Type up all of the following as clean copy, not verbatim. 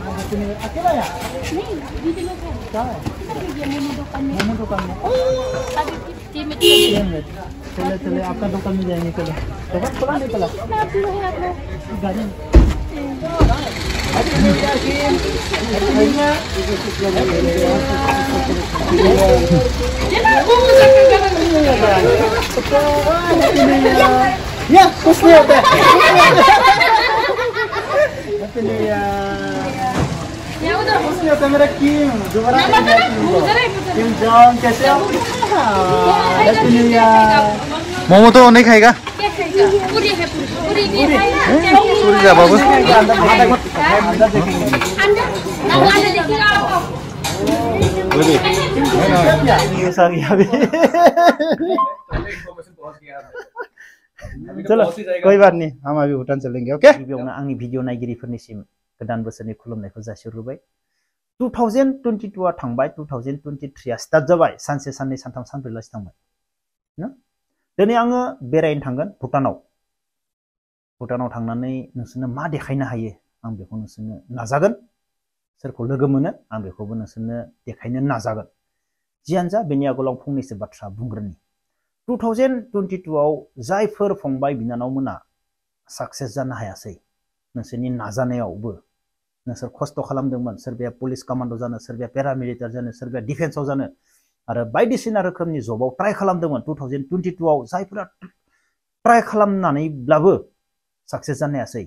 अकेला ya? नहीं दीदी लोग हैं। क्या है? ये मोमो दुकान में। मोमो दुकान में। अभी टीम चले चले आपका दुकान में जाएंगे चलो। दुकान खुला नहीं खुला? आप लोग हैं आप लोग। गाड़ी में। Ya, कुछ नहीं होता है। कुछ नहीं होता मेरा किम दोबारा किम जॉन कैसे हो? Happy new year. मोमो तो नहीं खाएगा? क्या खाएगा? पूरी है पूरी नहीं खाएगा। पूरी जा बाबू। अंदर देखेंगे। अंदर देखिएगा आपको। ये सारी अभी चलो कोई बात नहीं हम अभी भूटान चलेंगे ओके गिबियावनो आंनि भिडिअ नायगिरिफोरनिसिम गोदान बोसोरनि खुलुमनायखौ जासिहरबाय 2022 आ थांबाय 2023 आ स्टार्ट जाबाय सानसे साननै सानथाम सानब्रैलासि थांबाय ना दिनै आङो बेरायनो थांगोन भुटानाव थांनानै नोंसोरनो मा देखायनो हायो आं बेखौ नोंसोरनो नाजागोन सोरखौ लोगो मोनो आं बेखौबो नोंसोरनो देखायनो नाजागोन जियानो जा बेनि आगोलाव फंनैसो बाथ्रा बुंग्रोनि 2022 आव जायफोर फंबाय बिनानावमोना साक्सेस जानो हायासै नोंसोरनि नाजानायावबो नोंसोर खस्थ' खालामदोंमोन सोरबाया पुलिस कमान्ड' जानो सोरबाया पेरामिलिटार जानो सोरबाया डिफेन्सआव जानो आरो बायदिसिना रोखोमनि जबाव ट्राइ खालामदोंमोन 2022 आव जायफोरा ट्राइ खालामनानैब्लाबो साक्सेस जानो हायासै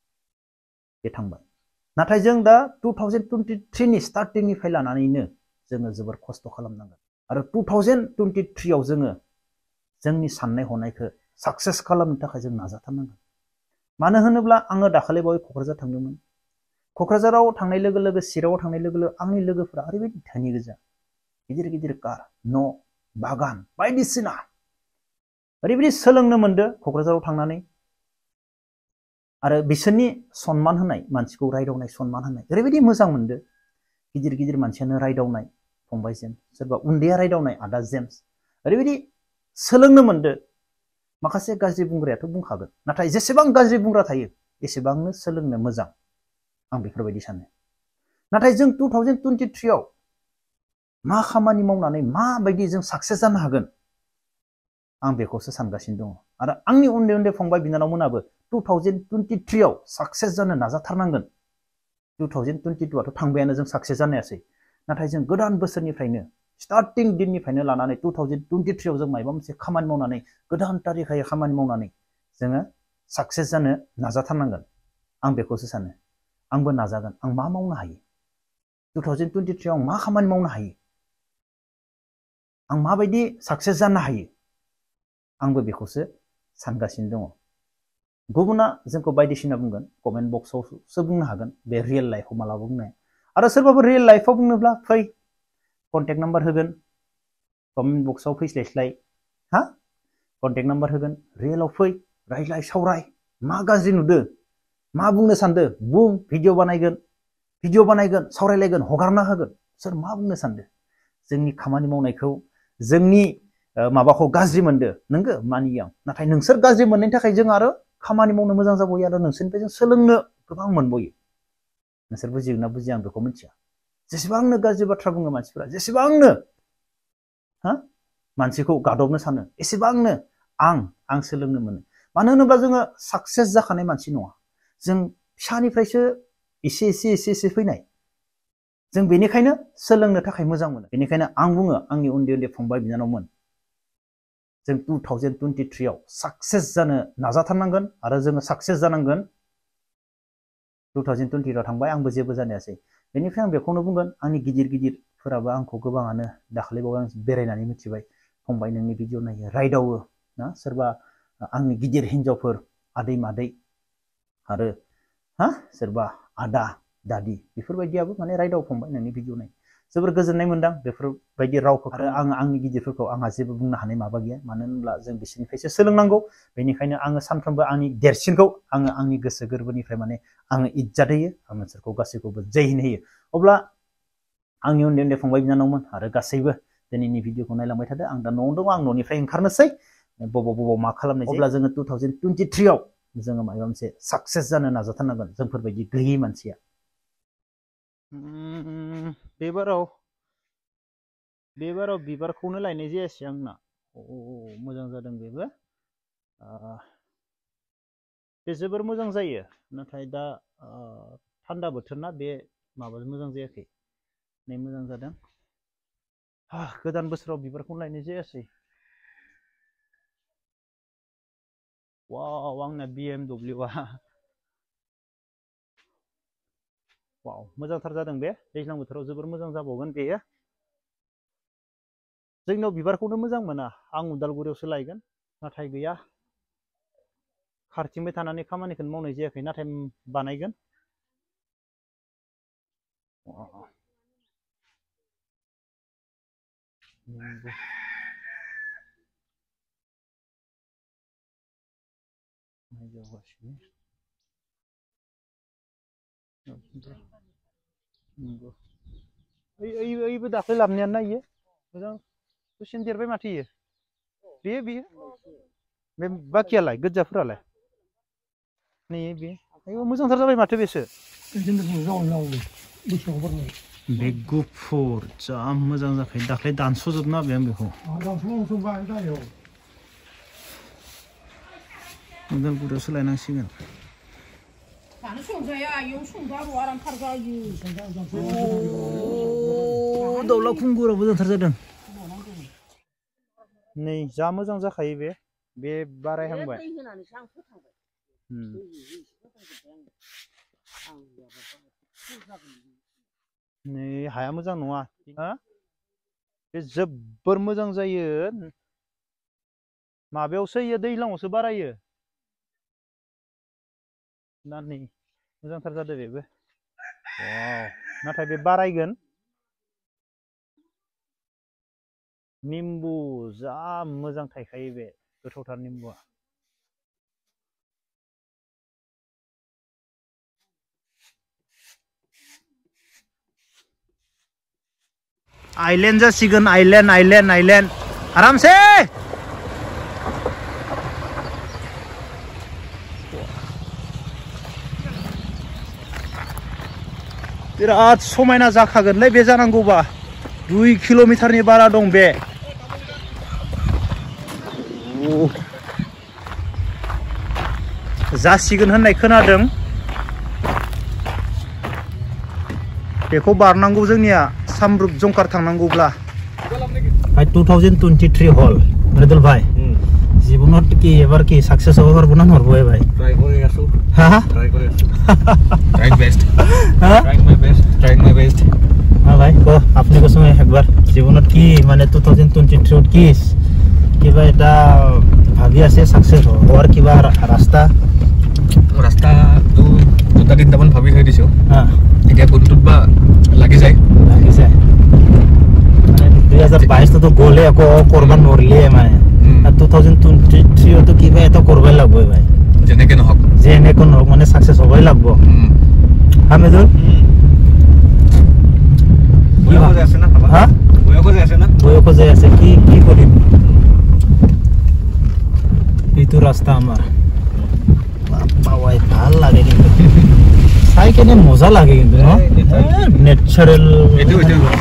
बे थांबाय नाथाय जों दा 2023 नि स्टार्टिंनिफ्राय लानानैनो जोङो जोबोर खस्थ' खालामनांगोन आरो 2023 आव जोङो जोंनि साननाय हनायखौ साक्सेस खालामनो थाखाय जों नाजाथारनांगोन मानो होनोब्ला आङो दाखालि बावै क'क्राझार थांदोंमोन क'क्राझाराव थांनाय लोगो लोगो चिराङाव थांनाय लोगो लोगो आंनि लोगोफोरा ओरैबायदि धोनि गोजा गिदिर गिदिर कार न' बागान बायदिसिना ओरैबायदि सोलोंनो मोनदो क'क्राझाराव थांनानै आरो बिसोरनि सन्मान होनाय मानसिखौ रायदावनाय सन्मान होनाय ओरैबायदि मोजां मोनदो गिदिर गिदिर मानसियानो रायदावनाय फंबाय जेम्स सोरबा उन्दैया रायदावनाय आदा जेम्स ओरैबायदि सोलोंनो मोनदो माखासे गाज्रि बुंग्रायाथ' बुंखागोन नाथाय जेसेबां गाज्रि बुंग्रा थायो एसेबांनो सोलोंनो मोजां आं बेफोरबायदि सानो नाथाय जों 2023 आव मा खामानि मावनानै माबायदि जों साक्सेस जानो हागोन आं बेखौसो सानगासिनो दङ आरो आंनि उन्दै उन्दै फंबाय बिनानावमोनाबो 2023 आव साक्सेस जानो नाजाथारनांगोन 2022 आथ' थांबायानो जों साक्सेस जानो हायासै नाथाय जों गोदान बोसोरनिफ्रायनो स्टार्टिं दिननिफ्रायनो लानानै 2023 आव जों माबा मोनसे खामानि मावनानै गोदान तारिखायै खामानि मावनानै जोङो साक्सेस जानो नाजाथारनांगोन आं बेखौसो सानो आंबो नाजागोन आं मा मावनो हायो 2023 आव मा खामानि मावनो हायो आं माबायदि साक्सेस जानो हायो आंबो बेखौसो सानगासिनो दङ गुबुना जोंखौ बायदिसिना बुंगोन कमेन्ट बक्सआवसो बुंनो हागोन बे रियेल लाइफआव मालाबा बुंनाय आरो सोरबाफोर रियेल लाइफआव बुंनोब्ला फै कन्टेक्ट नाम्बार होगोन कमेन्ट बक्सआव फैस्लायस्लाय हा कन्टेक्ट नाम्बार होगोन रियेलाव फै रायज्लाय सावराय मा गाज्रि नुदो मा बुंनो सानदो बुं भिडिअ बानायगोन सावरायलायगोन हगारना होगोन सोर मा बुंनो सानदो जोंनि खामानि मावनायखौ जोंनि माबाखौ गाज्रि मोनदो नंगौ मानियो आं नाथाय नोंसोर गाज्रि मोननायनि थाखाय जों आरो खामानि मावनो मोजां जाबोयो आरो नोंसोरनिफ्राय जों सोलोंनो गोबां मोनबोयो नोंसोर बुजिगोन ना बुजिया आं बेखौ मिथिया जेसेबांनो गाज्रि बाथ्रा बुङो मानसिफोरा जेसेबांनो मानसिखौ गादबनो सानो एसेबांनो आं सोलोंनो मोनो मानो होनोब्ला जोङो साक्सेस जाखानाय मानसि नङा जों फिसानिफ्रायसो एसे फैनाय जों बेनिखायनो सोलोंनो थाखाय मोजां मोनो बेनिखायनो आं बुङो आंनि उन्दै उन्दै फंबाय बिनानावमोन जों 2023 आव साक्सेस जानो नाजाथारनांगोन आरो जोङो साक्सेस जानांगोन 2020 आव थांबाय आंबो जेबो जानो हायासै बेनिफ्राय आं बेखौनो बुंगोन आंनि गिदिरफोराबो आंखौ गोबाङानो दाखालिबावै आं बेरायनानै मिथिबाय फंबाय नोंनि भिडिअ नायो रायदावो ना सोरबा आंनि गिदिर हिनजावफोर आदै मादै आरो सोरबा आदा दादि बेफोरबायदियाबो माने रायदाव फंबाय नोंनि भिडिअ नायो जोबोर गोजोननाय मोनदां बेफोरबायदि रावखौ आरो आंनि गिदिरफोरखौ आंहा जेबो बुंनो हानाय माबा गैया मानो होनब्ला जों बिसोरनिफ्रायसो सोलोंनांगौ बेनिखायनो आङो सानफ्रोमबो आंनि देरसिनखौ आङो आंनि गोसो गोरबोनिफ्राय माने आङो इज्जत होयो आं नोंसोरखौ गासैखौबो जै हिन्द होयो अब्ला आंनि उन्दै उन्दै फंबाय बिनानावमोन आरो गासैबो दिनैनि भिडिअखौ नायलांबाय थादो आं दा न'आवनो दङ आं न'निफ्राय ओंखारनोसै बबाव मा खालामनाय अब्ला जोङो 2023 आव जोङो माबा मोनसे साक्सेस जानो नाजाथारनांगोन जोंफोरबायदि गैयै मानसिया बेबाराव बिबारखौनो लायनाय जायासै आंना मोजां जादों बेबो बे जोबोर मोजां जायो नाथाय दा थान्दा बोथोर ना बे माबा मोजां जायाखै नै मोजां जादों गोदान बोसोराव बिबारखौनो लायनाय जायासै वाव आंना BMW वाव मोजांथार जादों बे दैज्लां बोथोराव जोबोर मोजां जाबावगोन बेयो जोंनाव बिबारखौनो मोजां मोना आं उदालगुरियावसो लायगोन नाथाय गैया खारथिंबाय थानानै खामानिखौनो मावनाय जायाखै नाथाय बानायगोन ओइबो दाख्लै लाबोनायानो नायो मोजां दसेनो देरबाय माथो इयो बेयो बे बाखियालाय गोजाफोरालाय नै बे मोजांथार जाबाय माथो बेसो बे गुफुर जा मोजां जाखायो दाख्लै दानस'जोबना होबाय आं बेखौ उदालगुरियावसो लायनांसिगोन दाउला खुंगुराव मोजांथार जादों नै जा मोजां जाखायो बे बारायहांबाय नै हाया मोजां नङा बे जोबोर मोजां जायो माबायावसो इयो दैज्लाङावसो बारायो ना नै मोजांथार जादों बेबो नाथाय बे बारायगोन निम्बु जा मोजां थायखायो बे गोथावथार निम्बुआ आइलैंड जासिगोन आइलैंड आरामसे बिराद समायना जाखागोनलै बे जानांगौबा 2 किल'मिटारनि बारा दं बे जासिगोन होननाय खोनादों बेखौ बारनांगौ जोंनिया सामरुप जंखार थांनांगौब्ला 2023 हल मृदुल भाई जीवनत की एबार की सक्सेस होबा पारबो ना नरबो भाई ट्राई करे आसु हां ट्राई करे आसु ट्राइंग बेस्ट हां ट्राइंग माय बेस्ट हां भाई को आपने को समय एक बार जीवनत की माने 2023 की কিবা এটা ভাবি আছে সাকসেস হোৱাৰ কিবা ৰাস্তা তো দুটা তিনটামান ভাবি থৈ দিছো এতিয়া কোনটোত বা লাগি যায় 2022 তো গলে আকৌ কৰবা নৰলিয়ে মানে 2023 তো কিবা এটা কৰবাই লাগব ভাই যেনেকে নহক মানে সাকসেস হ'বই লাগব হামেদুল বয়স আছে না হ্যাঁ বয়স আছে কি কৰিম itu rasta amar bawai ভাল লাগে কিন্তু সাই কেনে মজা লাগে কিন্তু ন্যাচারাল itu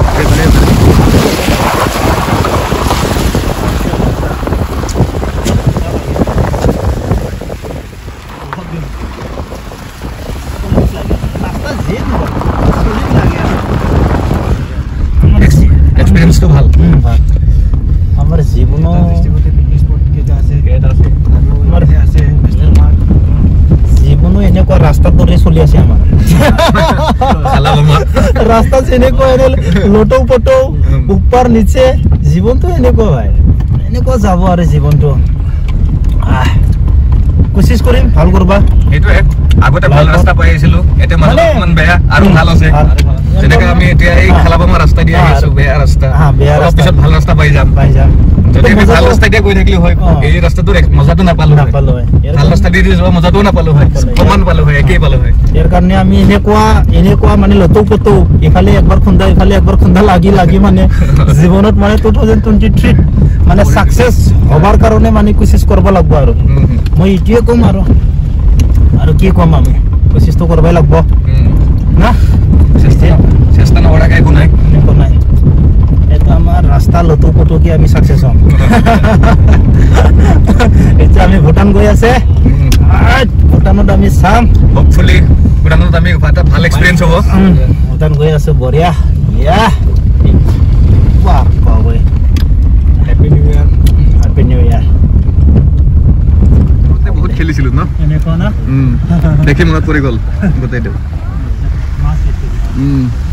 experience তো ভাল আমার জীবন জীবনো এনেকুৱা ৰাস্তাত দৰে চলি আছে আমাৰ ৰাস্তা এনেকুৱা লটো পটো ওপৰ নিচে জীৱনটো এনেকুৱা ভাই এনেকুৱা যাব আৰু জীৱনটো কোশিশ কৰিম ভাল কৰবা এইটো আগতে ভাল ৰাস্তা পাই আছিলো এতে মান বেয়া আৰু ভাল আছে যেনেকৈ আমি এতিয়া এই খালাবামা ৰাস্তা দি আহিছো বেয়া ৰাস্তা অলপ পিছত ভাল ৰাস্তা পাই যাম যদি আমি ভাল ৰাস্তা দিয়ে গৈ থাকিলি হয় এই ৰাস্তাটোৰ মজাটো নাপালো হয় ভাল ৰাস্তা দি যোৱা মজাটো নাপালো হয় সমান পালো হয় একেই পালো হয় ইয়াৰ কাৰণে আমি এনেকুৱা মানে লটো পটো ইফালে একবাৰ খুন্দা লাগি মানে জীৱনত মানে 2023 মানে সাকসেস হবার কারণে মানে কোশিশ করব লাগব আৰু মই ইটিয়ে কম আৰু কি কম আমি কোশিশ তো করবাই লাগব না আমি সাকসেস হম এতিয়া আমি ভুটান গৈ আছে ভুটানত আমি চাম হোপফুলি ভুটানত আমি এটা ভাল এক্সপেৰিয়েন্স হ'ব ভুটান গৈ আছে বঢ়িয়া ইয়া বাহ বাবই হ্যাপি নিউ ইয়াৰ বহুত খেলিছিলো ন এনেকুৱা না দেখি মনত পৰি গ'ল গোটেইটো মাছ